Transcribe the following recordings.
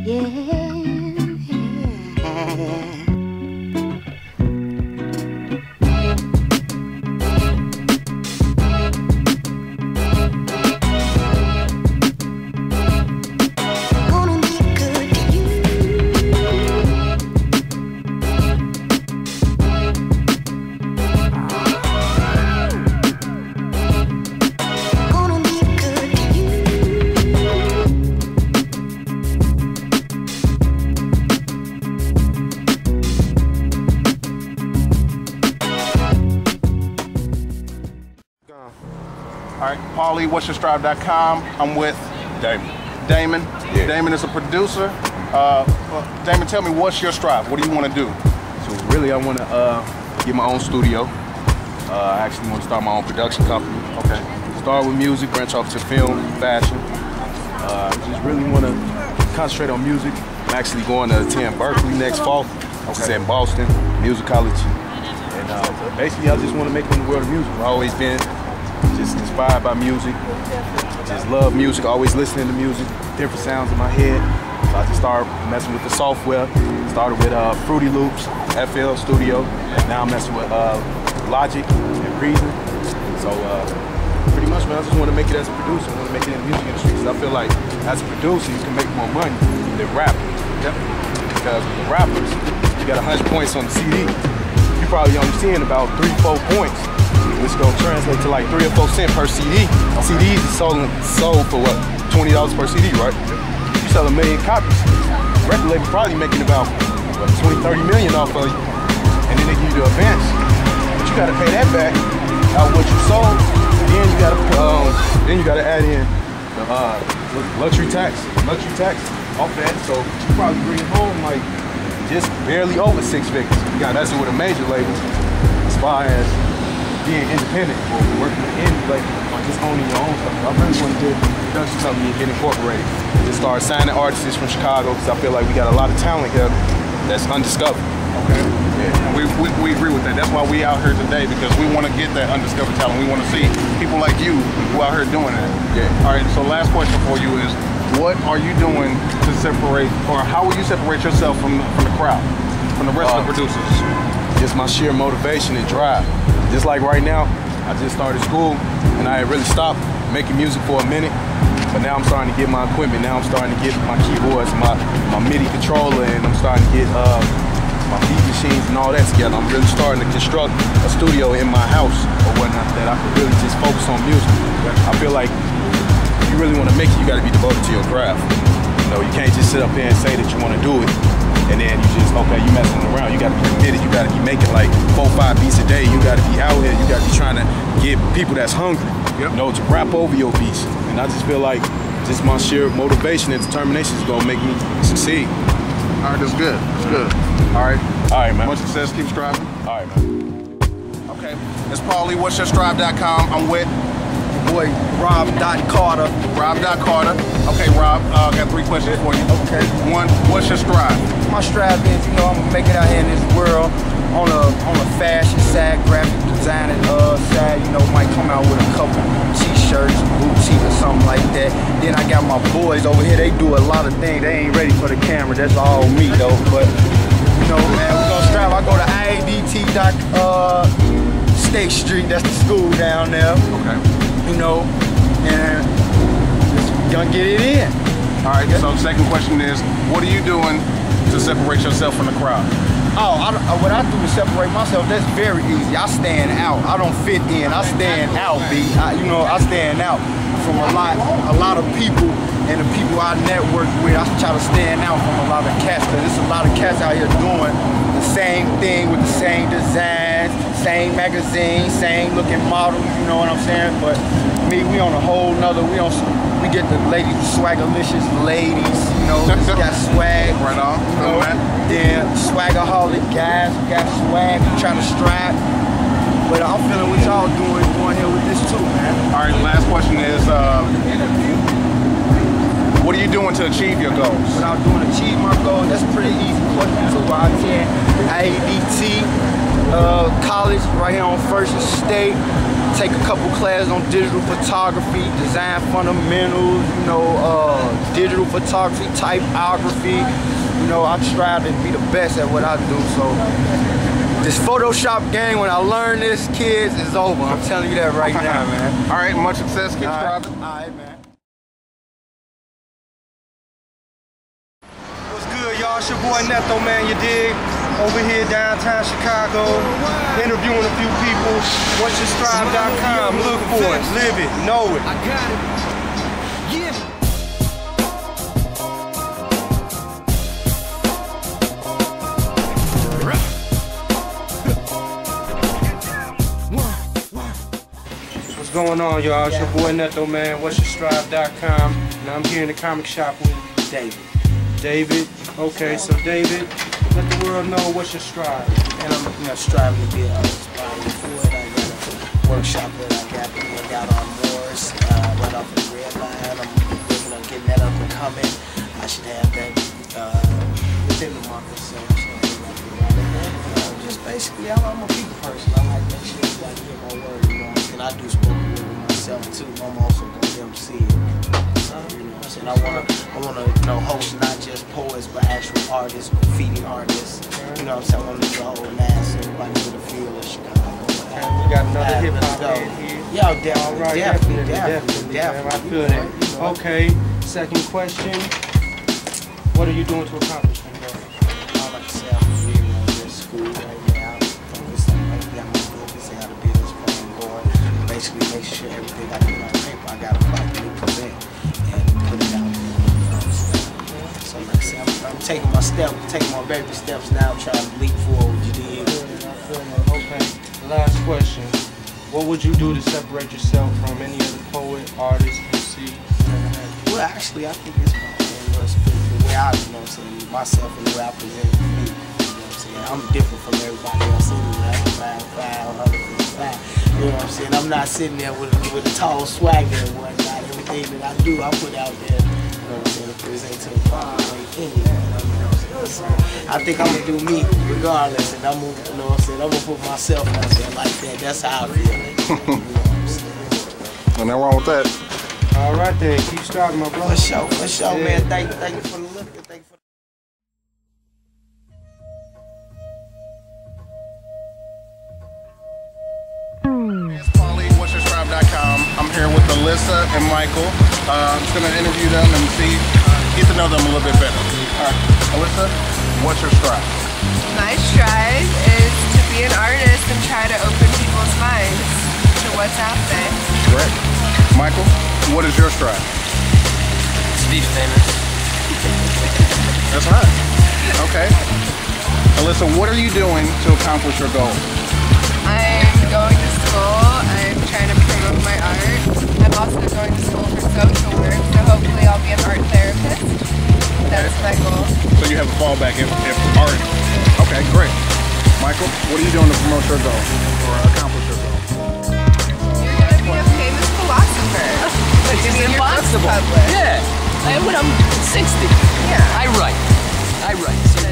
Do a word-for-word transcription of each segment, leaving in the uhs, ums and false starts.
All right, Paulie, what's your strive dot com. I'm with Damon. Damon. Yeah. Damon is a producer. Uh, well, Damon, tell me, what's your strive? What do you want to do? So really, I want to uh, get my own studio. Uh, I actually want to start my own production company. Okay. Start with music, branch off to film, fashion. Uh, just really want to concentrate on music. I'm actually going to attend Berkeley next fall. Okay. It's in Boston, music college. And uh, basically, I just want to make it in the world of music. I've always been just inspired by music, just love music, always listening to music, different sounds in my head. So I just started messing with the software. Started with uh, Fruity Loops, F L Studio. Now I'm messing with uh, Logic and Reason. So uh, pretty much, man, I just want to make it as a producer. I want to make it in the music industry. So I feel like as a producer, you can make more money than rapping. Yep. Because with the rappers, you got one hundred points on the C D. You probably only seeing about three, four points. Which is gonna translate to like three or four cents per C D. Okay. C Ds is sold, sold for what? twenty dollars per C D, right? You sell a million copies. Record label probably making about what, twenty, thirty million off of you. And then they give you the advance. But you gotta pay that back out of what you sold. Then you gotta um, then you gotta add in the uh, luxury tax, luxury tax off that. So you probably bring home like just barely over six figures. You got that's with a major label as far as being independent or working with indie label or just owning your own stuff. I really want to get a production company and get incorporated. Just start signing artists from Chicago because I feel like we got a lot of talent here that's undiscovered. Okay. Yeah. We, we, we agree with that. That's why we out here today, because we want to get that undiscovered talent. We want to see people like you who out here doing that. Yeah. All right, so last question for you is, what are you doing to separate, or how will you separate yourself from, from the crowd, from the rest uh, of the producers? Just my sheer motivation and drive. Just like right now, I just started school and I had really stopped making music for a minute, but now I'm starting to get my equipment. Now I'm starting to get my keyboards, my, my MIDI controller, and I'm starting to get uh, my beat machines and all that together. I'm really starting to construct a studio in my house or whatnot that I can really just focus on music. I feel like if you really want to make it, you got to be devoted to your craft. You know, you can't just sit up there and say that you want to do it, and then you just, okay, you messing around. You gotta be committed. You gotta be making like four, five beats a day. You gotta be out here. You gotta be trying to get people that's hungry, yep. you know, to rap over your beats. And I just feel like just my sheer motivation and determination is gonna make me succeed. All right, that's good. That's good. All right. All right, man. Much success. Keep striving. All right, man. Okay. It's Paulie. What's your strive dot com. I'm with boy Rob dot Carter. Rob dot Carter. Okay, Rob, I uh, got three questions for you. Okay. One, what's your strive? My strive is, you know, I'm gonna make it out here in this world on a on a fashion side, graphic designing uh side. You know, might come out with a couple t-shirts, boutique or something like that. Then I got my boys over here. They do a lot of things. They ain't ready for the camera. That's all me though. But you know, man, we gonna strive. I go to I A D T dot State Street. That's the school down there. Okay. You know, and just gonna get it in. All right, so the second question is, what are you doing to separate yourself from the crowd? Oh, I, what I do to separate myself, that's very easy. I stand out. I don't fit in. I stand out, B. I, you know, I stand out from a lot, a lot of people, and the people I network with. I try to stand out from a lot of cats, because there's a lot of cats out here doing the same thing with the same designs, same magazine, same looking model. You know what I'm saying? But me, we on a whole nother. We on. We get the ladies, swagalicious ladies. You know, got swag. Right on. You know, then swagaholic guys who got swag, who try to strap. But I'm feeling what y'all doing, going here with this too, man. All right, last question is, uh, what are you doing to achieve your goals? What I'm doing to achieve my goals, that's a pretty easy question. So I attend I A D T uh, college right here on First and State. Take a couple classes on digital photography, design fundamentals, you know, uh, digital photography, typography. You know, I strive to be the best at what I do. So this Photoshop game, when I learn this, kids, is over. I'm telling you that right now, man. All right, much success. Keep All right. striving. All right, man. What's good, y'all? It's your boy Neto, man. You dig? Over here downtown Chicago, interviewing a few people. What's your strive dot com. Look for it, live it, know it. I got it. Yeah. What's going on, y'all? It's your boy Neto, man. What's your strive dot com. Now I'm here in the comic shop with David. David, okay, so David, let the world know what's your strive. And I'm you know, striving to be an artist. Before it, I got a workshop that I got doing out on Morris, uh, right off of the red line. I'm working on getting that up and coming. I should have that uh, within the month or so. so uh, just basically, I'm, I'm a people person. I like that shit. I like to hear my word, you know. And I do spoken word myself too. I'm also going to M C it. So, you know. And I want to, I want to, you know, host not just poets, but actual artists, graffiti artists. You know what I'm saying? I want to do the whole mass, everybody get a feel of Chicago. And we got another hip hop head here. Yeah, definitely, All right, definitely, definitely, definitely, definitely. I definitely. feel that. Okay, second question. What are you doing to accomplish that goal? I like to say I'm really on this school right now. Focus on like that, my focus on how to business plan going. Basically, make sure everything I do on paper, I got to properly present. Put it out there. So like I said, I'm, I'm taking my step, taking my baby steps now, trying to leap forward. You did. Okay. Last question. What would you do to separate yourself from any other poet, artist, M C? Well, actually, I think it's my you know, it's the way I, you know, what I'm saying, myself and the way I present me. You know what I'm saying? I'm different from everybody else anyway. Five, five, one fifty-five. You know what I'm saying? I'm not sitting there with with a tall swagger and whatnot. Everything that I do, I put out there, you know what I'm saying, to present to the public anyway, you know what I'm saying? So I think I'm gonna do me regardless, and I'm gonna, you know what I'm saying, I'm gonna put myself out there like that. That's how I feel. You know what I'm saying? Nothing wrong with that. All right then, keep striving, my brother. For sure, for sure, Yeah. man. Thank you, thank you for the look, and thank you for the It's Paulie, what's your strive dot com. I'm here with Alyssa and Michael. Uh, I'm just gonna interview them and see, get to know them a little bit better. All right, Alyssa, what's your strive? My strive is to be an artist and try to open people's minds to what's out there. Great. Michael, what is your strive? To be famous. That's hot. Okay. Alyssa, what are you doing to accomplish your goal? I'm going to school. I'm trying to promote my art. I'm also going to school for social work, so hopefully I'll be an art therapist. That's my goal. So you have a fallback if, if art. Okay, great. Michael, what are you doing to promote your goal or accomplish your goal? You're going to be a famous philosopher. It's I mean, your book's impossible. published. Yeah. I, when I'm sixty. Yeah. I write. I write. So,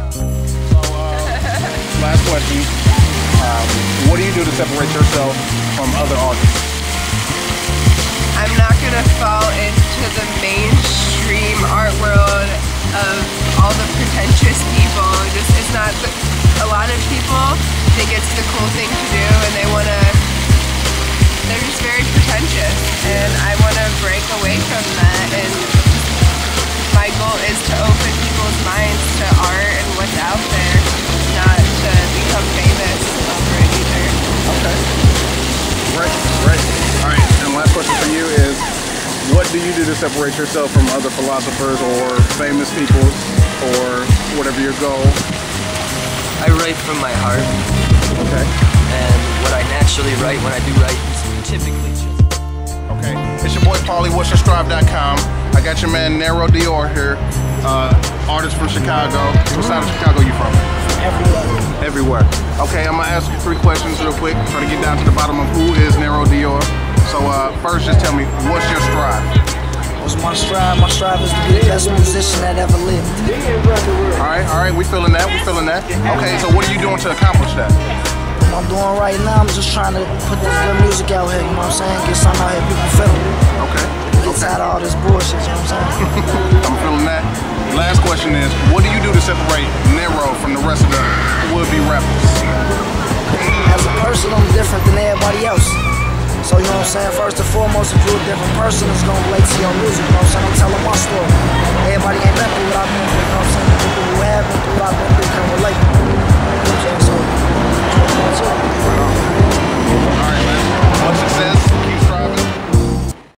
uh, last question. Um, what do you do to separate yourself from other artists? I'm not going to fall into the mainstream art world of all the pretentious people. Just it's not the, a lot of people think it's the cool thing to do, and they want to. They're just very pretentious, and I want to break away from that. And my goal is to open people's minds to art and what's out there, not to become famous over it either. Okay. Great, great. All right, and last question for you is, what do you do to separate yourself from other philosophers or famous people or whatever your goal? I write from my heart, Okay. and what I naturally write when I do write is typically just. Okay. It's your boy Paulie, what's your strive dot com. I got your man Nero Dior here, uh, artist from Chicago. What side of Chicago you from? everywhere. Everywhere. Okay, I'm gonna ask you three questions real quick, try to get down to the bottom of who is Nero Dior. So uh, first, just tell me, what's your strive? What's my strive? My strive is to be the best musician that ever lived. All right, all right, we feeling that, we feeling that. Okay, so what are you doing to accomplish that? What I'm doing right now, I'm just trying to put this good music out here, you know what I'm saying? Get something out here people feel. Okay. Get tired of all this bullshit, you know what I'm saying? I'm feeling that. Last question is, what do you do to separate Nero from the rest of the would-be rappers? As a person, I'm different than everybody else. So, you know what I'm saying? First and foremost, if you're a different person, it's gonna relate to your music, you know what I'm saying? I'm telling my story. Everybody ain't been through what I've been through, you know what I'm saying? People who have been through what I've been through can relate.